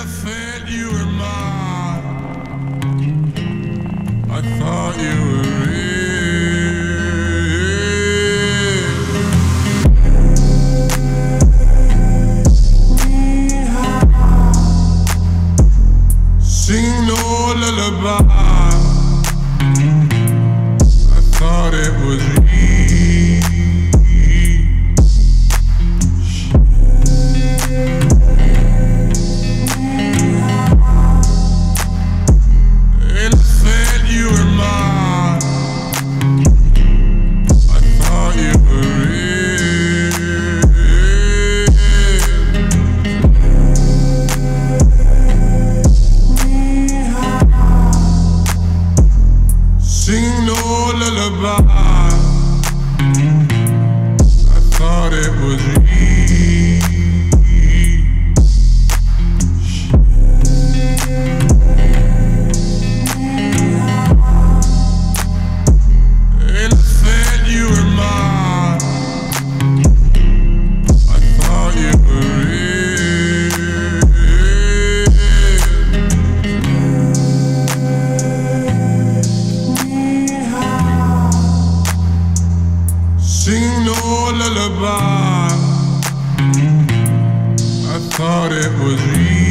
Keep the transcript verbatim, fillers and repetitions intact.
I felt you were mine. I thought you were real. Sing no lullaby. I thought it was real. Sing no lullaby. I thought it was real. And I felt you were mine. I thought you were sing no lullaby. I thought it was real.